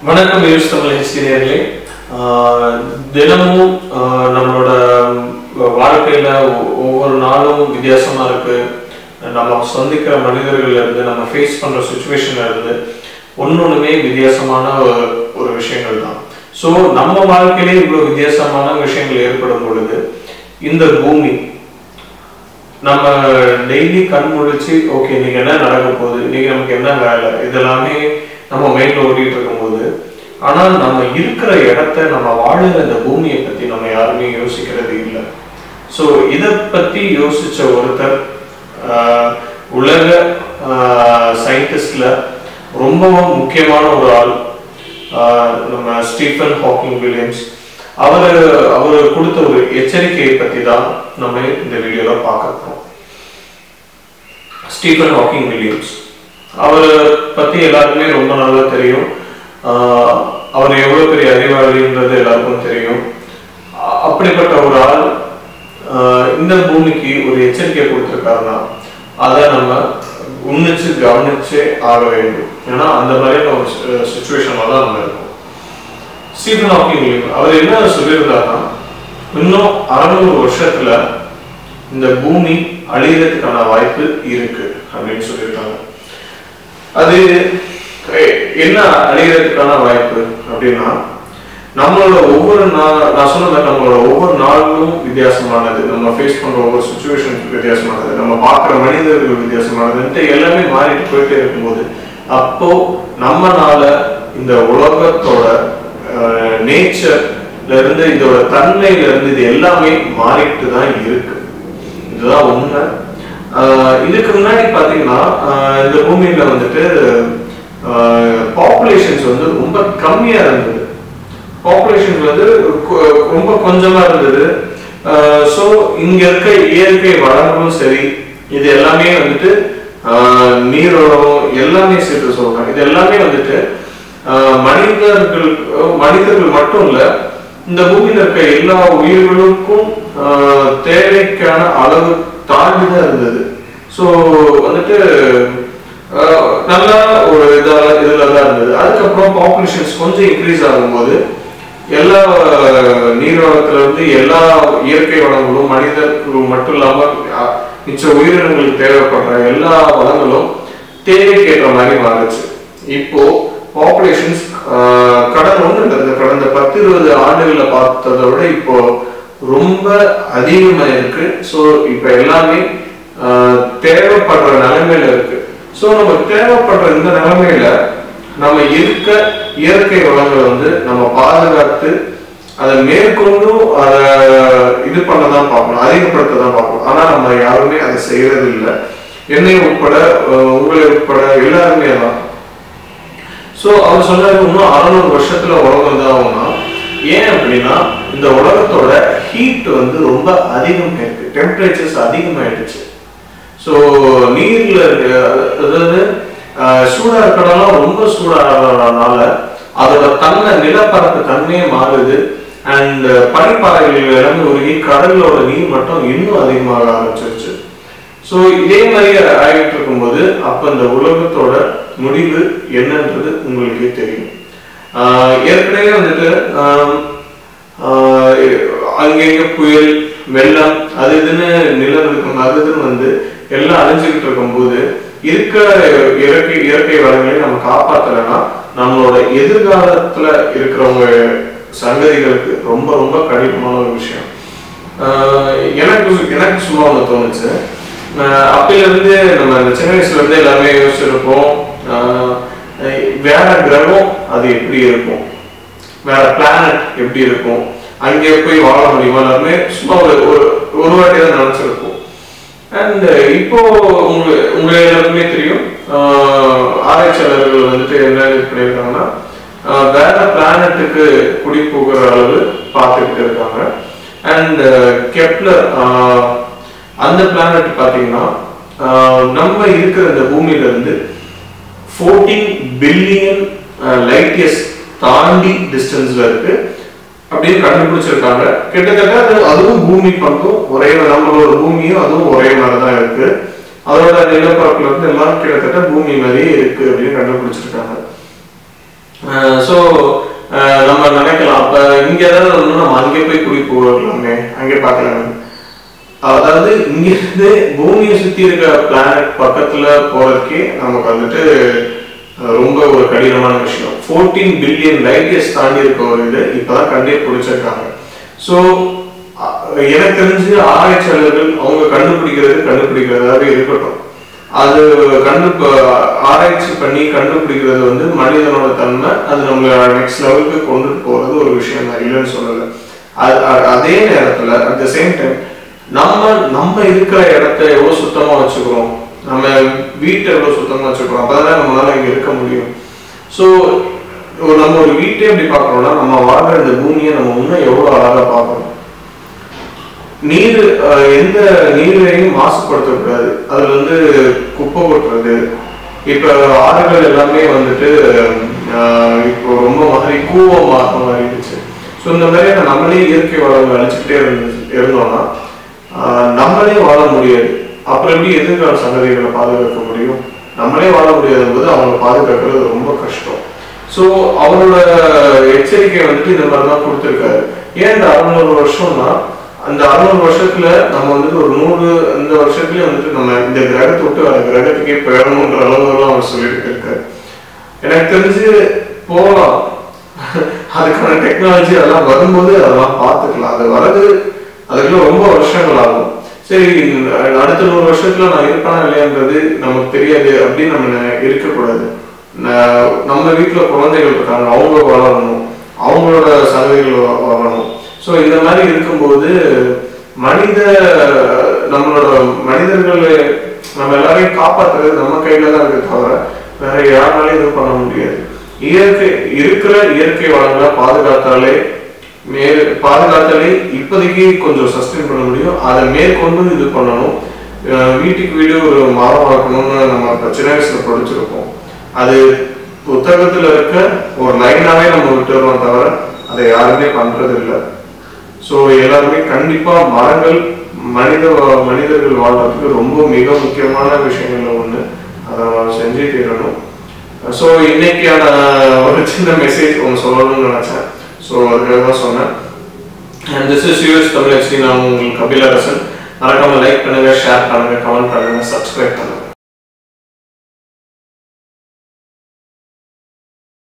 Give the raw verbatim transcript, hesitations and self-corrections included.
வணக்கம் யூஸ் தமிழ் இன்ஜினியர்களே. தினமும் நம்மளோட வாழ்க்கையில ஒவ்வொரு நாளும் வித்தியாசமா இருக்கு. நம்ம சந்திக்கிற மனிதர்கள் இருந்து நம்ம ஃபேஸ் பண்ற சுச்சுவேஷன்ல இருந்து ஒன்னொன்னுமே வித்தியாசமான ஒரு விஷயங்கள் தான். ஸோ நம்ம வாழ்க்கையிலே இவ்வளவு வித்தியாசமான விஷயங்கள் ஏற்படும் பொழுது இந்த பூமி நம்ம டெய்லி கண் முழிச்சு ஓகே இன்னைக்கு என்ன நடக்க போகுது, இன்னைக்கு நமக்கு என்ன வேலை, இதெல்லாமே நம்ம மைண்ட்ல ஓடிட்டு இருக்கும்போது ஆனால் நம்ம இருக்கிற இடத்த நம்ம வாழுற இந்த பூமியை பத்தி நம்ம யாருமே யோசிக்கிறது இல்லை. ஸோ இதை பத்தி யோசிச்ச ஒருத்தர் உலக சயின்டிஸ்ட்ல ரொம்பவும் முக்கியமான ஒரு ஆள், நம்ம ஸ்டீஃபன் ஹாக்கிங் வில்லியம்ஸ். அவர் அவர் கொடுத்த ஒரு எச்சரிக்கையை பத்தி தான் நம்ம இந்த வீடியோல பார்க்க போறோம். ஸ்டீஃபன் ஹாக்கிங் வில்லியம்ஸ் அவரை பத்தி எல்லாருக்குமே ரொம்ப நல்லா தெரியும். அவர் எவ்வளவு பெரிய அறிவாளின்றது எல்லாருக்கும் தெரியும். அப்படிப்பட்ட ஒரு ஆள் இந்த பூமிக்கு ஒரு எச்சரிக்கை கொடுத்திருக்காருன்னா அதை நம்ம உன்னிச்சு கவனிச்சே ஆக வேண்டும். ஏன்னா அந்த மாதிரியான ஒரு சுச்சுவேஷன்ல தான் நம்ம இருக்கோம். ஸ்டீஃபன் ஹாக்கிங் அவர் என்ன சொல்லியிருந்தாருன்னா, இன்னும் அறுநூறு வருஷத்துல இந்த பூமி அழியறதுக்கான வாய்ப்பு இருக்கு அப்படின்னு சொல்லியிருக்காங்க. அது என்ன அழியறதுக்கான வாய்ப்பு அப்படின்னா, நம்மளோட ஒவ்வொரு நாள் நான் சொன்ன மாதிரி நம்மளோட ஒவ்வொரு நாளும் வித்தியாசமானது, நம்ம ஃபேஸ் பண்ற ஒவ்வொரு சுச்சுவேஷன் வித்தியாசமானது, நம்ம பார்க்குற மனிதர்கள் வித்தியாசமானதுன்ட்டு எல்லாமே மாறிட்டு போயிட்டே இருக்கும்போது அப்போ நம்மனால இந்த உலகத்தோட நேச்சர்ல இருந்து இதோட தன்மையில இருந்து இது எல்லாமே மாறிட்டு தான் இருக்கு. இதுதான் உண்மை. இதுக்கு முன்னாடி பாத்தீங்கன்னா இந்த பூமியில வந்துட்டு பாப்புலேஷன்ஸ் வந்து ரொம்ப கம்மியா இருந்தது. பாப்புலேஷன்ஸ் வந்து ரொம்ப கொஞ்சமா இருந்தது. ஸோ இங்க இருக்க இயற்கை வளங்களும் சரி, இது எல்லாமே வந்துட்டு நீரோடம் எல்லாமே சேர்த்து சொல்றாங்க. இது எல்லாமே வந்துட்டு மனிதர்கள் மனிதர்கள் மட்டும் இல்ல, இந்த பூமியில இருக்க எல்லா உயிர்களுக்கும் தேவைக்கான அளவு தாண்டிதான் இருந்தது. ஸோ வந்துட்டு நல்ல ஒரு இதால இதுலதான் இருந்தது. அதுக்கப்புறம் பாப்புலேஷன்ஸ் கொஞ்சம் இன்க்ரீஸ் ஆகும்போது எல்லா நீரோடத்துல இருந்து எல்லா இயற்கை வளங்களும் மனிதர்கள் மட்டும் இல்லாம மிச்ச உயிரினங்களுக்கு தேவைப்படுற எல்லா வளங்களும் தேவைக்கேற்ற மாதிரி மாறுச்சு. இப்போ பாப்புலேஷன்ஸ் கடந்த ஒன்று கடந்த பத்து இருபது ஆண்டுகளை பார்த்ததை விட இப்போ ரொம்ப அதிகமா இருக்கு. ஸோ இப்ப எல்லாமே தேவைப்படுற நிலைமையில இருக்கு. ஸோ நமக்கு தேவைப்படுற இந்த நிலைமையில நம்ம இருக்க இயற்கை வளங்களை வந்து நம்ம பாதுகாத்து அதை மேற்கொண்டும் அதை இது பண்ணதான் பார்க்கணும், அதிகப்படுத்ததான் பார்க்கணும். ஆனா நம்ம யாருமே அதை செய்யறது இல்லை. என்னை உட்பட உங்களை உட்பட எல்லாருமே தான். ஸோ அவர் சொன்னாரு இன்னும் அறுநூறு வருஷத்துல உலகம் தான் ஆகும்னா, ஏன் அப்படின்னா இந்த உலகத்தோட ஹீட் வந்து ரொம்ப அதிகமாயிருக்கு, டெம்பரேச்சர்ஸ் அதிகமாயிடுச்சு. ஸோ நீர்ல அதாவது சூடா இருக்கடலாம் ரொம்ப சூடாகிறதுனால அதோட தன்மை நிலப்பரப்பு தன்மையே மாறுது. அண்ட் பனிப்பாறைகள் எல்லாமே உருகி கடலோட நீர் மட்டும் இன்னும் அதிகமாக ஆரம்பிச்சிருச்சு. ஸோ இதே மாதிரி ஆகிட்டு இருக்கும்போது அப்ப இந்த உலகத்தோட முடிவு என்னன்றது உங்களுக்கே தெரியும். ஏற்கனவே வந்துட்டு அங்கங்க புயல் வெள்ளம் அது இதுன்னு நிலநடுக்கம் அது இதுன்னு வந்து எல்லாம் அழிஞ்சுக்கிட்டு இருக்கும் போது இருக்க இயற்கை இயற்கை வளங்களை நம்ம காப்பாத்தலைன்னா நம்மளோட எதிர்காலத்துல இருக்கிறவங்க சங்கதிகளுக்கு ரொம்ப ரொம்ப கடினமான ஒரு விஷயம். எனக்கு எனக்கு சும்மா ஒன்று தோணுச்சு. அப்பையில இருந்து நம்ம இந்த சின்ன வயசுல இருந்து எல்லாமே யோசிச்சிருப்போம், வேற கிரகம் அது எப்படி இருக்கும், வேற பிளானட் எப்படி இருக்கும், அங்கே போய் வாழ முடியுமா, எல்லாருமே சும்மா ஒரு ஒரு வாட்டி தான் நினைச்சிருப்போம். அண்ட் இப்போ உங்க உங்க எல்லாருக்குமே தெரியும், ஆராய்ச்சியாளர்கள் வந்துட்டு என்ன பண்ணியிருக்காங்கன்னா வேற பிளானட்டுக்கு குடி போகிற அளவு பார்த்துக்கிட்டு இருக்காங்க. அண்ட் கெப்லர் அந்த பிளானட் பார்த்தீங்கன்னா நம்ம இருக்கிற இந்த பூமியில இருந்து ஃபோர்டீன் பில்லியன் லைட் இயர்ஸ் தாண்டி டிஸ்டன்ஸ்ல இருக்கு அப்படின்னு கண்டுபிடிச்சிருக்காங்க. கிட்டத்தட்ட அது அதுவும் பூமி பக்கம் ஒரே நம்மளோட பூமியும் அதுவும் ஒரே மாதிரிதான் இருக்கு. அதோட நிலப்பரப்புல இருந்து எல்லாம் கிட்டத்தட்ட பூமி மாதிரியே இருக்கு அப்படின்னு கண்டுபிடிச்சிருக்காங்க. ஸோ நம்ம நினைக்கலாம் அப்ப இங்க ஏதாவது ஒன்று நம்ம அங்கே போய் குடி போகலாமே, அங்கே பார்க்கலாமே. அதாவது இங்க இருந்து பூமியை சுத்தி இருக்க பிளானட் பக்கத்துல போறதுக்கே நமக்கு வந்துட்டு ரொம்ப ஒரு கடினமான விஷயம். ஃபோர்டீன் பில்லியன் லைட் இயர்ஸ் தாண்டி இருக்க ஒரு இது இப்பதான் கண்டே பிடிச்சிருக்காங்க. ஸோ எனக்கு தெரிஞ்சு ஆராய்ச்சியாளர்கள் அவங்க கண்டுபிடிக்கிறது கண்டுபிடிக்கிறதாவே இருக்கட்டும், அது கண்டு ஆராய்ச்சி பண்ணி கண்டுபிடிக்கிறது வந்து மனிதனோட தன்மை, அது நம்மள நெக்ஸ்ட் லெவலுக்கு கொண்டுட்டு போறது ஒரு விஷயம் தான், இல்லைன்னு சொல்லலை. அதே நேரத்துல அட் த சேம் டைம் நம்ம நம்ம இருக்கிற இடத்த எவ்வளவு சுத்தமா வச்சுக்கிறோம், நம்ம வீட்டை எவ்வளவு சுத்தமா வச்சுக்கிறோம், அப்பதான் நம்மளால இங்க இருக்க முடியும். ஸோ நம்ம ஒரு வீட்டை எப்படி பார்க்கறோம்னா நம்ம வாழ்ற இந்த பூமியை நம்ம இன்னும் எவ்வளவு அழகா பார்க்கணும். நீர் எந்த நீரையும் மாசுபடுத்தக்கூடாது, அதுல வந்து குப்பை கொட்டுறது, இப்ப ஆறுகள் எல்லாமே வந்துட்டு இப்போ ரொம்ப மாதிரி கூவமாக மாறிடுச்சு. ஸோ இந்த மாதிரி நம்மளே இயற்கை வளங்களை அழிச்சுக்கிட்டே இருந்து இருந்தோம்னா நம்மளே வாழ முடியாது. அப்புறம் எப்படி எதிர்கால சந்ததிகளை பாதுகாக்க முடியும்? நம்மளே வாழ முடியாது போது அவங்களை பாதுகாக்கிறது ரொம்ப கஷ்டம். ஸோ அவரோட எச்சரிக்கை வந்துட்டு இந்த மாதிரிதான் கொடுத்துருக்காரு. ஏன் இந்த அறுநூறு வருஷம்னா அந்த அறுநூறு வருஷத்துல நம்ம வந்துட்டு ஒரு நூறு அந்த வருஷத்துலயே வந்துட்டு நம்ம இந்த கிரகத்தை விட்டு அந்த கிரகத்துக்கே போயிடணுன்ற அளவுலாம் அவர் சொல்லிட்டு இருக்காரு. எனக்கு தெரிஞ்சு போகலாம், அதுக்கான டெக்னாலஜி அதெல்லாம் வரும்போது அதெல்லாம் பார்த்துக்கலாம். அது வரது அதுக்குள்ள ரொம்ப வருஷங்கள் ஆகும். சரி, அடுத்த நூறு வருஷத்துல நான் இருப்பானா இல்லையான்றது நமக்கு தெரியாது அப்படின்னு நம்ம இருக்கக்கூடாது. நம்ம வீட்டுல குழந்தைகள் இருக்காங்க, அவங்க வளரணும், அவங்களோட சந்ததிகள் வளரணும். ஸோ இந்த மாதிரி இருக்கும்போது மனித நம்மளோட மனிதர்கள் நம்ம எல்லாரையும் காப்பாற்றுறது நம்ம கையில தான் இருக்கு, தவிர வேற யாராலையும் இது பண்ண முடியாது. இயற்கை இருக்கிற இயற்கை வளங்களை பாதுகாத்தாலே மே பாதுகாத்தாலே இப்போதைக்கு கொஞ்சம் சஸ்டெயின் பண்ண முடியும். அதை மேற்கொண்டு இது பண்ணணும். வீட்டுக்கு வீடு ஒரு மரம் வளர்க்கணும்னு நம்ம சின்ன வயசுல படிச்சிருக்கோம். அது புத்தகத்துல இருக்க ஒரு லைனாவே நம்ம விட்டுறோம், தவிர அதை யாருமே பண்றது இல்லை. ஸோ எல்லாருமே கண்டிப்பா மரங்கள் மனித மனிதர்கள் வாழ்றதுக்கு ரொம்ப மிக முக்கியமான விஷயங்கள்ல ஒண்ணு, அதை செஞ்சே தீரணும். ஸோ இன்னைக்கான ஒரு சின்ன மெசேஜ் ஒன்று சொல்லணும்னு நினைச்சேன். ஸோ அதுக்காக தான் சொன்னேன். And this is US Tamil. நான் உங்களுக்கு கபிலரசன். மறக்காம லைக் பண்ணுங்க, ஷேர் பண்ணுங்க, கமெண்ட் பண்ணுங்க, சப்ஸ்கிரைப் பண்ணுங்க.